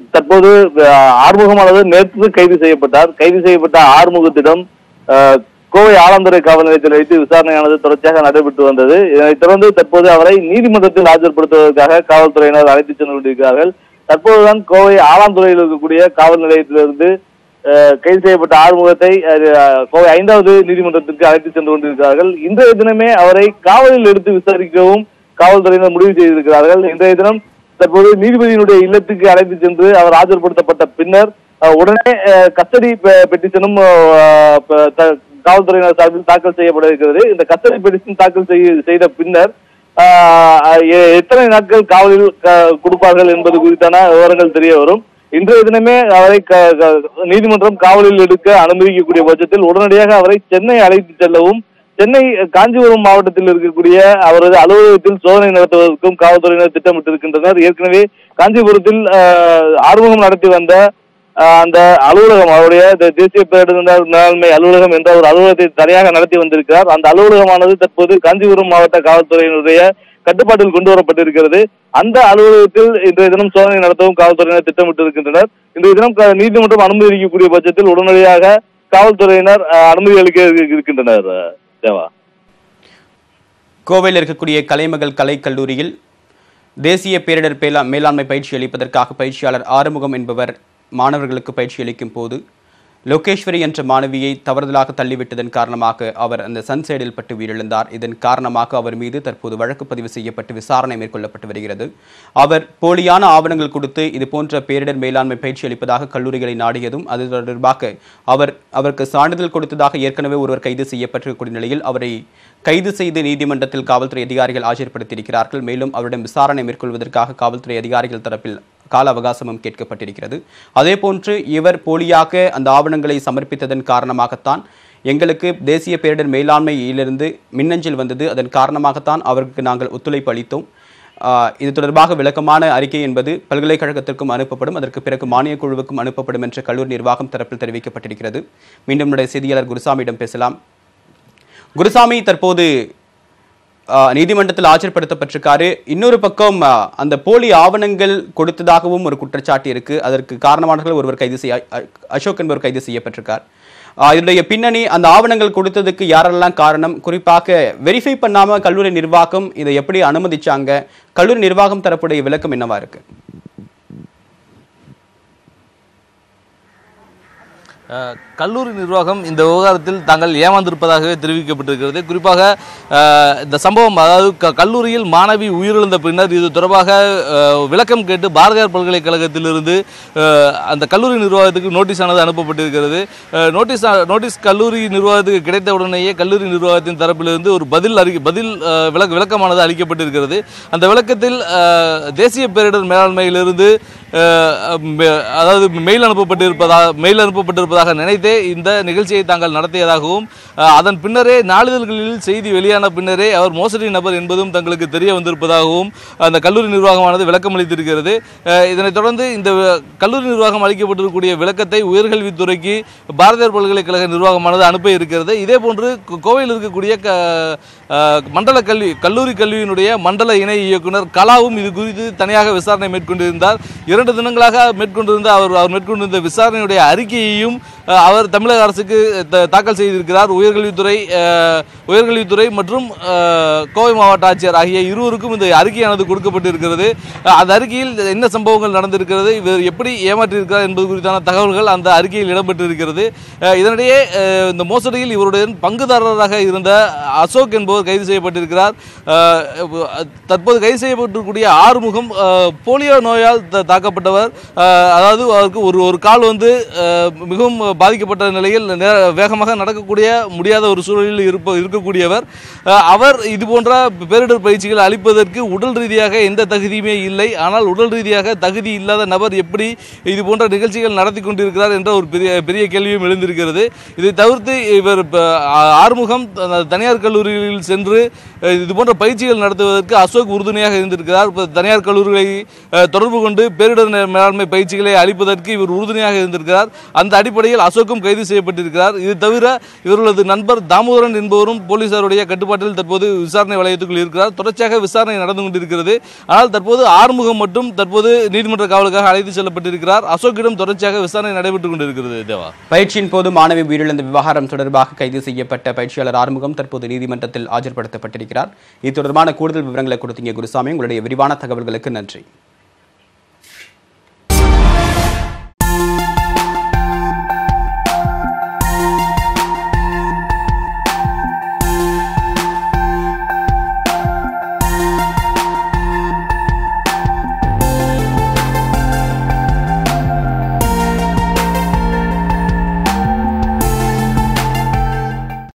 தற்போது ஆறுமுகமானது நேற்று கைது செய்யப்பட்டார். கைது செய்யப்பட்ட ஆறுமுகத்திடம் கோவை ஆலந்துறை காவல் நிலையத்தில் வைத்து விசாரணையானது தொடர்ச்சியாக நடைபெற்று வந்தது. இதனைத் தொடர்ந்து தற்போது அவரை நீதிமன்றத்தில் ஆஜர்படுத்துவதற்காக காவல்துறையினர் அழைத்துச் சென்று கொண்டிருக்கிறார்கள். தற்போதுதான் கோவை ஆலாந்துறையில் இருக்கக்கூடிய காவல் நிலையத்திலிருந்து கைது செய்யப்பட்ட ஆறுமுகத்தை கோவை 5வது நீதிமன்றத்திற்கு அழைத்துச் சென்று கொண்டிருக்கிறார்கள். இன்றைய தினமே அவரை காவலில் எடுத்து விசாரிக்கவும் காவல்துறையினர் முடிவு செய்திருக்கிறார்கள். இன்றைய தினம் தற்போது நீதிபதியினுடைய இல்லத்துக்கு அழைத்து சென்று அவர் ஆஜர்படுத்தப்பட்ட பின்னர் உடனே கஸ்டடி பெட்டிஷனும் காவல்துறையினர் சார்பில் தாக்கல் செய்யப்பட இருக்கிறது. இந்த கஸ்டடி பெட்டிஷன் தாக்கல் செய்த பின்னர் எத்தனை நாட்கள் காவலில் கொடுப்பார்கள் என்பது குறித்தான விவரங்கள் தெரிய வரும். இன்றைய தினமே அவரை நீதிமன்றம் காவலில் எடுக்க அனுமதிக்கக்கூடிய பட்சத்தில் உடனடியாக அவரை சென்னை அழைத்து செல்லவும், சென்னை காஞ்சிபுரம் மாவட்டத்தில் இருக்கக்கூடிய அவரது அலுவலகத்தில் சோதனை நடத்துவதற்கும் காவல்துறையினர் திட்டமிட்டிருக்கின்றனர். ஏற்கனவே காஞ்சிபுரத்தில் ஆறுமுகம் நடத்தி வந்த அந்த அலுவலகம், அவருடைய தேசிய பேரிடர் மேலாண்மை அலுவலகம் என்ற ஒரு அலுவலகத்தை தனியாக நடத்தி வந்திருக்கிறார். அந்த அலுவலகமானது தற்போது காஞ்சிபுரம் மாவட்ட காவல்துறையினுடைய கட்டுப்பாட்டில் கொண்டு வரப்பட்டிருக்கிறது. அந்த அலுவலகத்தில் இன்றைய தினம் சோதனை நடத்தவும் காவல்துறையினர் திட்டமிட்டிருக்கின்றனர். இன்றைய தினம் நீதிமன்றம் அனுமதி அளிக்கக்கூடிய பட்சத்தில் உடனடியாக காவல்துறையினர் அனுமதி அளிக்க இருக்கின்றனர். தேவா, கோவையில் இருக்கக்கூடிய கலைமகள் கலைக்கல்லூரியில் தேசிய பேரிடர் மேலாண்மை பயிற்சி அளிப்பதற்காக பயிற்சியாளர் ஆறுமுகம் என்பவர் மாணவர்களுக்கு பயிற்சி அளிக்கும் போது லோகேஸ்வரி என்ற மாணவியை தவறுதலாக தள்ளிவிட்டதன் காரணமாக அவர் அந்த சன்சைடில் பட்டு உயிரிழந்தார். இதன் காரணமாக அவர் மீது தற்போது வழக்கு பதிவு செய்யப்பட்டு விசாரணை மேற்கொள்ளப்பட்டு வருகிறது. அவர் போலியான ஆவணங்கள் கொடுத்து இதுபோன்ற பேரிடர் மேலாண்மை பயிற்சி அளிப்பதாக கல்லூரிகளை நாடியதும் அது தொடர்பாக அவருக்கு சான்றிதழ் கொடுத்ததாக ஏற்கனவே ஒருவர் கைது செய்யப்பட்டிருக்கக்கூடிய நிலையில் அவரை கைது செய்து நீதிமன்றத்தில் காவல்துறை அதிகாரிகள் ஆஜர்படுத்தியிருக்கிறார்கள். மேலும் அவரிடம் விசாரணை மேற்கொள்வதற்காக காவல்துறை அதிகாரிகள் தரப்பில் கால அவகாசமும் கேட்கப்பட்டிருக்கிறது. அதேபோன்று இவர் போலியாக அந்த ஆவணங்களை சமர்ப்பித்ததன் காரணமாகத்தான் எங்களுக்கு தேசிய பேரிடர் மேலாண்மையிலிருந்து மின்னஞ்சல் வந்தது, அதன் காரணமாகத்தான் அவருக்கு நாங்கள் ஒத்துழைப்பு அளித்தோம். இது தொடர்பாக விளக்கமான அறிக்கை என்பது பல்கலைக்கழகத்திற்கும் அனுப்பப்படும், அதற்கு பிறகு மானியக் குழுவுக்கும் அனுப்பப்படும் என்று கல்லூரி நிர்வாகம் தரப்பில் தெரிவிக்கப்பட்டிருக்கிறது. மீண்டும் நம்முடைய செய்தியாளர் குருசாமியிடம் பேசலாம். குருசாமி, தற்போது நீதிமன்றத்தில் ஆஜர்படுத்தப்பட்டிருக்காரு. இன்னொரு பக்கம் அந்த போலி ஆவணங்கள் கொடுத்ததாகவும் ஒரு குற்றச்சாட்டு இருக்கு. அதற்கு காரணமானவர்கள் ஒருவர் அசோக் என்பவர் கைது செய்யப்பட்டிருக்கார். இதனுடைய பின்னணி, அந்த ஆவணங்கள் கொடுத்ததுக்கு யாரெல்லாம் காரணம், குறிப்பாக வெரிஃபை பண்ணாம கல்லூரி நிர்வாகம் இதை எப்படி அனுமதிச்சாங்க, கல்லூரி நிர்வாகம் தரப்புடைய விளக்கம் என்னவா இருக்கு? கல்லூரி நிர்வாகம் இந்த விவகாரத்தில் தாங்கள் ஏமாந்திருப்பதாகவே தெரிவிக்கப்பட்டிருக்கிறது. குறிப்பாக இந்த சம்பவம், அதாவது கல்லூரியில் மாணவி உயிரிழந்த பின்னர் இது தொடர்பாக விளக்கம் கேட்டு பாரதியார் பல்கலைக்கழகத்திலிருந்து அந்த கல்லூரி நிர்வாகத்துக்கு நோட்டீஸ் ஆனது அனுப்பப்பட்டிருக்கிறது. நோட்டீஸ் கல்லூரி நிர்வாகத்துக்கு கிடைத்த உடனேயே கல்லூரி நிர்வாகத்தின் தரப்பிலிருந்து ஒரு பதில் விளக்கமானது அளிக்கப்பட்டிருக்கிறது. அந்த விளக்கத்தில் தேசிய பேரிடர் மேலாண்மையிலிருந்து அதாவது மெயில் அனுப்பப்பட்டிருப்பதாக நினைத்தே இந்த நிகழ்ச்சியை தாங்கள் நடத்தியதாகவும் அதன் பின்னரே நாளிதழ்களில் செய்தி வெளியான பின்னரே அவர் மோசடி நபர் என்பதும் தங்களுக்கு தெரிய வந்திருப்பதாகவும் அந்த கல்லூரி நிர்வாகமானது விளக்கம் அளித்திருக்கிறது. இதனைத் தொடர்ந்து இந்த கல்லூரி நிர்வாகம் அளிக்கப்பட்டிருக்கக்கூடிய விளக்கத்தை உயர்கல்வித்துறைக்கு பாரதியார் பல்கலைக்கழக நிர்வாகமானது அனுப்ப இருக்கிறது. இதே போன்று கோவையில் இருக்கக்கூடிய கல்லூரி கல்வியினுடைய மண்டல இணை இயக்குனர் கலாவும் இது குறித்து தனியாக விசாரணை மேற்கொண்டிருந்தார். 2 தினங்களாக அவர் மேற்கொண்டிருந்த விசாரணையுடைய அறிக்கையையும் அவர் தமிழக அரசுக்கு தாக்கல் செய்திருக்கிறார். உயர்கல்வித்துறை மற்றும் கோவை மாவட்ட ஆட்சியர் ஆகிய இருவருக்கும் இந்த அறிக்கையானது கொடுக்கப்பட்டிருக்கிறது. அந்த அறிக்கையில் என்ன சம்பவங்கள் நடந்திருக்கிறது, இவர் எப்படி ஏமாற்றியிருக்கிறார் என்பது குறித்தான தகவல்கள் அந்த அறிக்கையில் இடம்பெற்றிருக்கிறது. இதனிடையே இந்த மோசடியில் இவருடன் பங்குதாரராக இருந்த அசோக் என்பவர் கைது செய்யப்பட்டிருக்கிறார். தற்போது கைது செய்யப்பட்டிருக்கக்கூடிய ஆறுமுகம் போலியோ நோயால் தாக்கப்பட்டவர். அதாவது அவருக்கு ஒரு கால் மிகவும் பாதிக்கப்பட்ட நிலையில் வேகமாக நடக்கக்கூடிய முடியாத ஒரு சூழலில் இருக்கக்கூடியவர். அவர் இது போன்ற பேரிடர் பயிற்சிகள் அளிப்பதற்கு உடல் ரீதியாக எந்த தகுதியுமே இல்லை. ஆனால் உடல் ரீதியாக தகுதி இல்லாத நபர் எப்படி இது போன்ற நிகழ்ச்சிகள் நடத்தி கொண்டிருக்கிறார் என்ற ஒரு பெரிய கேள்வியும் எழுந்திருக்கிறது. இதை தவிர்த்து இவர் ஆறுமுகம் தனியார் கல்லூரிகளில் சென்று இது போன்ற பயிற்சிகள் நடத்துவதற்கு அசோக் உறுதுணையாக இருந்திருக்கிறார். தனியார் கல்லூரிகளை தொடர்பு கொண்டு பேரிடர் பேரிடர் மேலாண்மை பயிற்சிகளை அளிப்பதற்கு இவர் உறுதுணையாக இருந்திருக்கிறார். அந்த அடிப்படையில் அசோக்கும் கைது செய்யப்பட்டிருக்கிறார். இது தவிர இவர்களது நண்பர் தாமோதரன் என்பவரும் போலீசாருடைய கட்டுப்பாட்டில் தற்போது விசாரணை வளையத்துக்குள் இருக்கிறார். தொடர்ச்சியாக விசாரணை நடந்து கொண்டிருக்கிறது. ஆனால் தற்போது ஆறுமுகம் மட்டும் தற்போது நீதிமன்ற காவலுக்காக அழைத்து செல்லப்பட்டிருக்கிறார். அசோக்கிடம் தொடர்ச்சியாக விசாரணை நடைபெற்றுக் கொண்டிருக்கிறது. தேவா, பயிற்சியின் போது மாணவி உயிரிழந்த விவகாரம் தொடர்பாக கைது செய்யப்பட்ட பயிற்சியாளர் ஆறுமுகம் தற்போது நீதிமன்றத்தில் ஆஜர்படுத்தப்பட்டிருக்கிறார். இது தொடர்பான கூடுதல் விவரங்களை கொடுத்தீங்க குருசாமி. உங்களுடைய விரிவான தகவல்களுக்கு நன்றி.